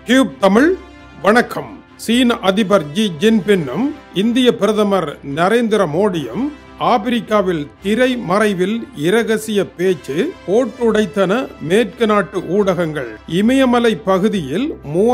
Tube Tamil வணக்கம். சீன அதிபர் ஜி ஜின்பின்னும் இந்திய பிரதமர் நரேந்திர மோடியும் ஆப்பிரிக்காவில் திரை மறைவில் இரகசிய பேச்சு போட்டுடைத்தன மேற்கு நாட்டு ஊடகங்கள். இமயமலை பகுதியில்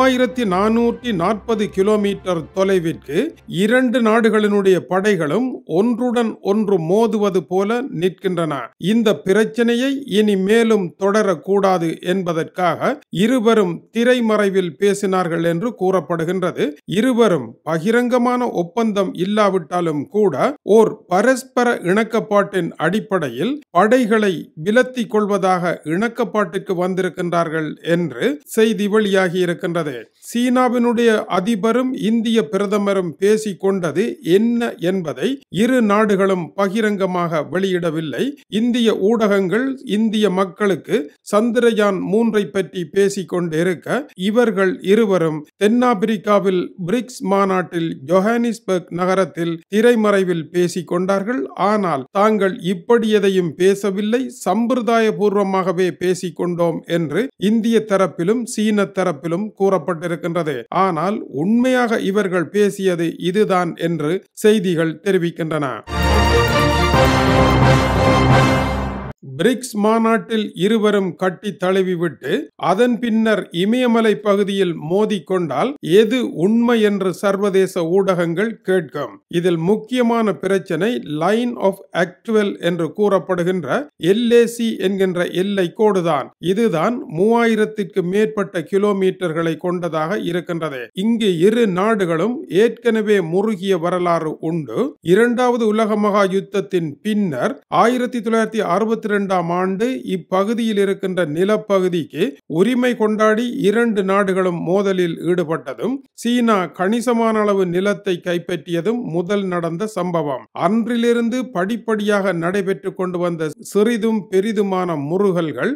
3440 கிலோமீட்டர் தொலைவிற்கு இரண்டு நாடுகளினுடைய படைகளும் ஒன்றுடன் ஒன்று மோதுவது போல நிற்கின்றன. இந்த பிரச்சனையை இனி மேலும் தொடரக்கூடாது என்பதற்காக இருவரும் திரைமறைவில் பேசினார்கள் என்று கூறப்படுகின்றது. இருவரும் பகிரங்கமான ஒப்பந்தம் இல்லாவிட்டாலும் கூட ஓர் பரஸ்பர இணக்கப்பாட்டின் அடிப்படையில் படைகளை விலத்தி கொள்வதாக இணக்கப்பாட்டிற்கு வந்திருக்கின்றார்கள் என்று செய்தி வெளியாகி இருக்கின்றது. சீனாவினுடைய அதிபரும் இந்திய பிரதமரும் பேசிக் கொண்டது என்ன என்பதை இரு நாடுகளும் பகிரங்கமாக வெளியிடவில்லை. இந்திய ஊடகங்கள் இந்திய மக்களுக்கு சந்திரயான் 3 பற்றி பேசிக் கொண்டிருக்க இவர்கள் இருவரும் தென்னாப்பிரிக்காவில் பிரிக்ஸ் மாநாட்டில் ஜோஹானிஸ்பர்க் நகரத்தில் திரைமறைவில் பேசிக் கொண்டார்கள். ஆனால் தாங்கள் இப்படி எதையும் பேசவில்லை, சம்பிரதாய பூர்வமாகவே பேசிக் கொண்டோம் என்று இந்திய தரப்பிலும் சீன தரப்பிலும் கூறப்பட்டிருக்கின்றது. ஆனால் உண்மையாக இவர்கள் பேசியது இதுதான் என்று செய்திகள் தெரிவிக்கின்றன. பிரிக்ஸ் மாநாட்டில் இருவரும் கட்டி தழுவிவிட்டு அதன் பின்னர் இமயமலை பகுதியில் மோதிக்கொண்டால் எது உண்மை என்று சர்வதேச ஊடகங்கள் கேட்கும். இதில் முக்கியமான பிரச்சனை லைன் ஆஃப் ஆக்சுவல் என்று கூறப்படுகின்ற LAC என்கின்ற எல்லை கோடுதான். இதுதான் 3000க்கு மேற்பட்ட கிலோமீட்டர்களை கொண்டதாக இருக்கின்றது. இங்கு இரு நாடுகளும் ஏற்கனவே முறுகிய வரலாறு உண்டு. இரண்டாவது உலக மகா யுத்தத்தின் பின்னர் 1962 ஆண்டு இப்பகுதியில் இருக்கின்ற நிலப்பகுதிக்கு உரிமை கொண்டாடி இரண்டு நாடுகளும் மோதலில் ஈடுபட்டதும் சீனா கணிசமான அளவு நிலத்தை கைப்பற்றியதும் முதல் நடந்த சம்பவம். அன்றிலிருந்து படிப்படியாக நடைபெற்று கொண்டு வந்த சிறிதும் பெரிதுமான முறுகல்கள்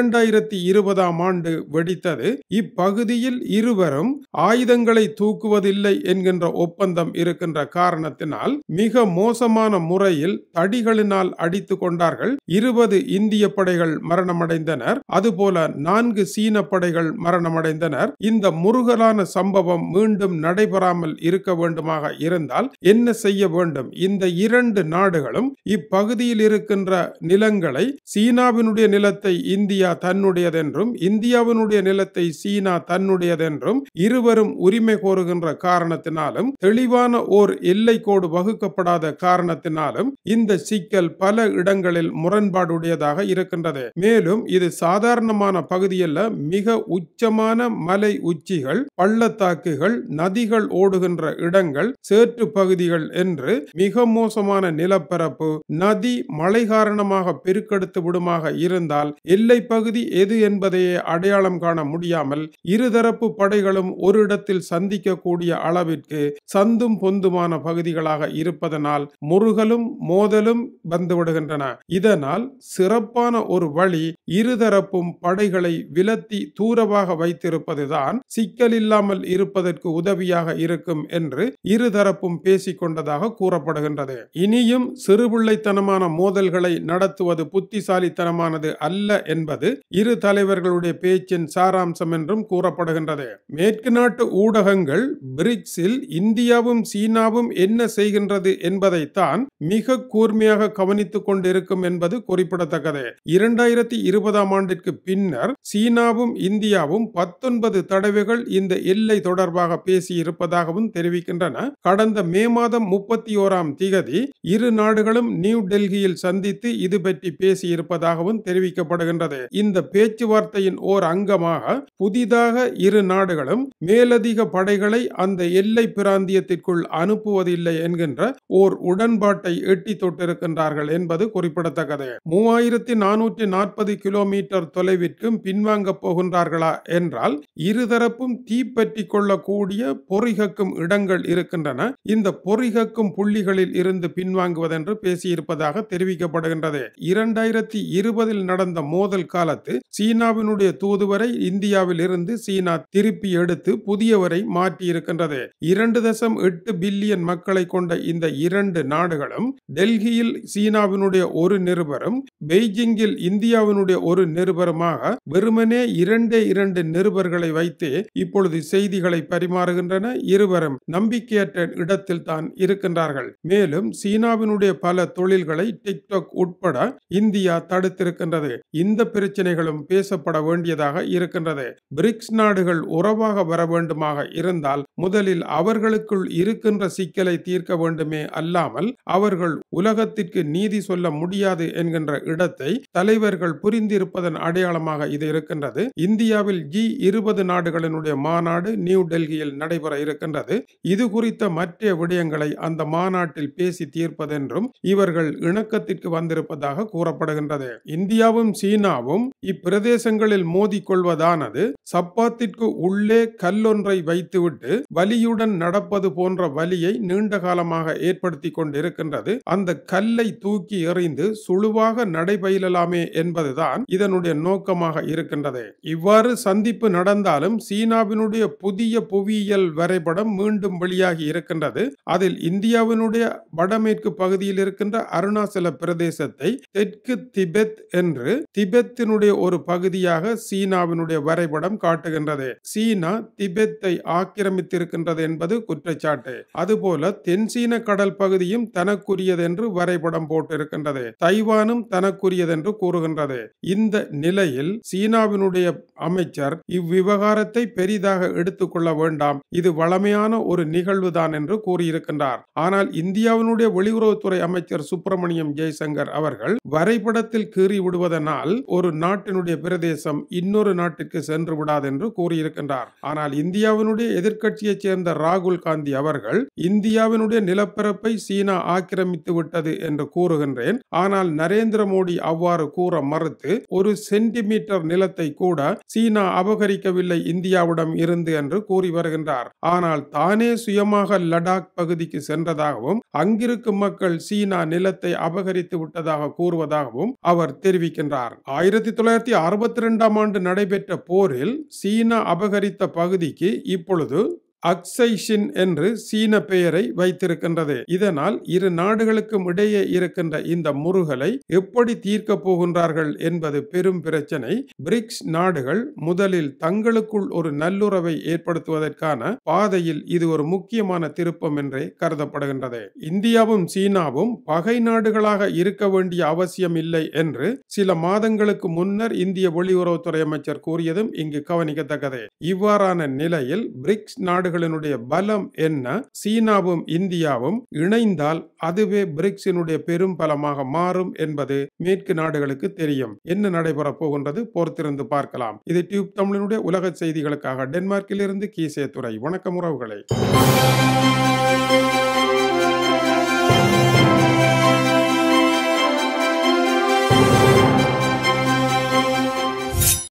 2020 ஆண்டு வெடித்தது. இப்பகுதியில் இருவரும் ஆயுதங்களை தூக்குவதில்லை என்கின்ற ஒப்பந்தம் இருக்கின்ற காரணத்தினால் மிக மோசமான முறையில் தடிகளினால் அடித்துக் கொண்டார்கள். 20 இந்திய படைகள் மரணமடைந்தனர். அதுபோல 4 சீன படைகள் மரணமடைந்தனர். இந்த முருகலான சம்பவம் மீண்டும் நடைபெறாமல் இருக்க வேண்டுமாக இருந்தால் என்ன செய்ய வேண்டும்? இந்த இரண்டு நாடுகளும் இப்பகுதியில் இருக்கின்ற நிலங்களை, சீனாவினுடைய நிலத்தை இந்தியா தன்னுடையதென்றும் இந்தியாவினுடைய நிலத்தை சீனா தன்னுடையதென்றும் இருவரும் உரிமை கோருகின்ற காரணத்தினாலும் தெளிவான ஓர் எல்லை கோடு வகுக்கப்படாத காரணத்தினாலும் இந்த சிக்கல் பல இடங்களில் முரண்பாடுடைய இருக்கின்றது. மேலும் இது சாதாரணமான பகுதியல்ல, மிக உச்சமான மலை உச்சிகள், பள்ளத்தாக்குகள், நதிகள் ஓடுகின்ற இடங்கள், சேற்று பகுதிகள் என்று மிக மோசமான நிலப்பரப்பு. நதி மழை காரணமாக பெருக்கெடுத்து விடுமாக இருந்தால் எல்லை பகுதி எது என்பதையே அடையாளம் காண முடியாமல் இருதரப்பு படைகளும் ஒரு இடத்தில் சந்திக்கக்கூடிய அளவிற்கு சந்தும் பொந்துமான பகுதிகளாக இருப்பதனால் முருகலும் மோதலும் வந்துவிடுகின்றன. இதனால் சிறப்பான ஒரு வழி இருதரப்பும் படைகளை விலத்தி தூரமாக வைத்திருப்பதுதான் சிக்கல் இல்லாமல் இருப்பதற்கு உதவியாக இருக்கும் என்று இருதரப்பும் பேசிக் கொண்டதாக கூறப்படுகின்றது. இனியும் சிறுபிள்ளைத்தனமான மோதல்களை நடத்துவது புத்திசாலித்தனமானது அல்ல என்பது இரு தலைவர்களுடைய பேச்சின் சாராம்சம் என்றும் கூறப்படுகின்றது. மேற்கு நாட்டு ஊடகங்கள் பிரிக்ஸில் இந்தியாவும் சீனாவும் என்ன செய்கின்றது என்பதைத்தான் மிக கூர்மையாக கவனித்துக் கொண்டிருக்கும் என்பது குறிப்பிடத்தக்கது. 2020 ஆண்டிற்கு பின்னர் சீனாவும் இந்தியாவும் 19 தடவைகள் இந்த எல்லை தொடர்பாக பேசி இருப்பதாகவும் தெரிவிக்கின்றன. கடந்த மே மாதம் 31 இரு நாடுகளும் நியூ டெல்லியில் சந்தித்து இது பற்றி பேசி இருப்பதாகவும் தெரிவிக்கப்படுகின்றது. இந்த பேச்சுவார்த்தையின் ஓர் அங்கமாக புதிதாக இரு நாடுகளும் மேலதிக படைகளை அந்த எல்லை பிராந்தியத்திற்குள் அனுப்புவதில்லை என்கின்ற ஓர் உடன்பாட்டை எட்டி தொட்டிருக்கின்றார்கள் என்பது குறிப்பிடத்தக்கது. 3440 கிலோமீட்டர் தொலைவிற்கும் பின்வாங்க போகின்றார்களா என்றால் இருதரப்பும் தீப்பற்றி கொள்ளக்கூடிய பொறிகக்கும் இடங்கள் இருக்கின்றன. இந்த பொறிகக்கும் புள்ளிகளில் இருந்து பின்வாங்குவதென்று பேசியிருப்பதாக தெரிவிக்கப்படுகின்றது. 2020 நடந்த மோதல் காலத்து சீனாவினுடைய தூதுவரை இந்தியாவில் இருந்து சீனா திருப்பி எடுத்து புதியவரை மாற்றி இருக்கின்றது. 2.8 பில்லியன் மக்களை கொண்ட இந்த இரண்டு நாடுகளும் டெல்லியில் சீனாவினுடைய ஒரு நிருபரும் பெய்ஜிங்கில் இந்தியாவினுடைய ஒரு நிருபருமாக வெறுமனே இரண்டு நிருபர்களை வைத்து இப்பொழுது செய்திகளை பரிமாறுகின்றன. இருவரும் நம்பிக்கையற்ற இடத்தில் தான் இருக்கின்றார்கள். மேலும் சீனாவினுடைய பல தொழில்களை டிக்டாக் உட்பட இந்தியா தடுத்திருக்கின்றது. இந்த பிரச்சனைகளும் பேசப்பட வேண்டியதாக இருக்கின்றது. பிரிக்ஸ் நாடுகள் உறவாக வர வேண்டுமாக இருந்தால் முதலில் அவர்களுக்குள் இருக்கின்ற சிக்கலை தீர்க்க வேண்டுமே அல்லாமல் அவர்கள் உலகத்திற்கு நீதி சொல்ல முடியாது என்கின்ற இடத்தை தலைவர்கள் புரிந்திருப்பதன் அடையாளமாக இது இருக்கின்றது. இந்தியாவில் G20 நாடுகளினுடைய மாநாடு நியூ டெல்லியில் நடைபெற இருக்கின்றது. இது குறித்த மற்ற விடயங்களை அந்த மாநாட்டில் பேசி தீர்ப்பதென்றும் இவர்கள் இணக்கத்திற்கு வந்திருப்பதாக கூறப்படுகின்றது. இந்தியாவும் சீனாவும் இப்பிரதேசங்களில் மோதிக்கொள்வதானது சப்பாத்திற்கு உள்ளே கல்லொன்றை வைத்துவிட்டு வலியுடன் நடப்பது போன்ற வலியை நீண்ட காலமாக ஏற்படுத்தி கொண்டிருக்கின்றது. அந்த கல்லை தூக்கி எறிந்து சுழுவாக நடைபயிலலாமே என்பதுதான் இதனுடைய நோக்கமாக இருக்கின்றது. இவ்வாறு சந்திப்பு நடந்தாலும் சீனாவினுடைய புதிய புவியியல் வரைபடம் மீண்டும் வெளியாகி இருக்கின்றது. அதில் இந்தியாவினுடைய வடமேற்கு பகுதியில் இருக்கின்ற அருணாச்சல பிரதேசத்தை தெற்கு திபெத் என்று திபெத்தினுடைய ஒரு பகுதியாக சீனாவினுடைய வரைபடம் காட்டுகின்றது. சீனா திபெத்தை ஆக்கிரமித்திருக்கின்றது என்பது குற்றச்சாட்டு. அதுபோல தென்சீன கடல் பகுதியும் தனக்குரியது என்று வரைபடம் போட்டிருக்கின்றது. தைவானும் தனக்குரியது என்று கூறுகின்றது. இந்த நிலையில் சீனாவினுடைய அமைச்சர் இவ்விவகாரத்தை பெரிதாக எடுத்துக்கொள்ள வேண்டாம், இது வளமையான ஒரு நிகழ்வுதான் என்று கூறியிருக்கின்றார். ஆனால் இந்தியாவினுடைய வெளியுறவுத்துறை அமைச்சர் சுப்பிரமணியம் ஜெய்சங்கர் அவர்கள் வரைபடத்தில் கீறி விடுவதனால் ஒரு நாட்டினுடைய பிரதேசம் இன்னொரு நாட்டிற்கு சென்று விடாது என்று கூறியிருக்கின்றார். ஆனால் இந்தியாவினுடைய எதிர்க்கட்சியைச் சேர்ந்த ராகுல் காந்தி அவர்கள் இந்தியாவினுடைய நிலப்பரப்பை சீனா ஆக்கிரமித்து விட்டது என்று கூறுகின்றேன். ஆனால் நரேந்திர மோடி அவ்வாறு கூற மறுத்து ஒரு சென்டிமீட்டர் நிலத்தை கூட சீனா அபகரிக்கவில்லை இந்தியாவிடம் இருந்து என்று கூறி வருகின்றார். ஆனால் தானே சுயமாக லடாக் பகுதிக்கு சென்றதாகவும் அங்கிருக்கும் மக்கள் சீனா நிலத்தை அபகரித்து விட்டதாக கூறுவதாகவும் அவர் தெரிவிக்கின்றார். 1962 ஆண்டு நடைபெற்ற போரில் சீனா அபகரித்த பகுதிக்கு இப்பொழுது அக்சைஷின் என்று சீன பெயரை வைத்திருக்கின்றது. இதனால் இரு நாடுகளுக்கும் இடையே இருக்கின்ற இந்த முறுகலை எப்படி தீர்க்க போகின்றார்கள் என்பது பெரும் பிரச்சனை. பிரிக்ஸ் நாடுகள் முதலில் தங்களுக்குள் ஒரு நல்லுறவை ஏற்படுத்துவதற்கான பாதையில் இது ஒரு முக்கியமான திருப்பம் என்றே கருதப்படுகின்றது. இந்தியாவும் சீனாவும் பகை நாடுகளாக இருக்க வேண்டிய அவசியம் இல்லை என்று சில மாதங்களுக்கு முன்னர் இந்திய வெளியுறவுத்துறை அமைச்சர் கூறியதும் இங்கு கவனிக்கத்தக்கது. இவ்வாறான நிலையில் பிரிக்ஸ் நாடுகளினுடைய பலம் என்ன? சீனாவும் இந்தியாவும் இணைந்தால் அதுவே பிரிக்ஸினுடைய பெரும் பலமாக மாறும் என்பது மேற்கு நாடுகளுக்கு தெரியும். என்ன நடைபெற போகின்றது பொறுத்திருந்து பார்க்கலாம். இது டியூப் தமிழினுடைய உலக செய்திகளுக்காக டென்மார்க்கில் இருந்து கீசே துறை. வணக்கம் உறவுகளை.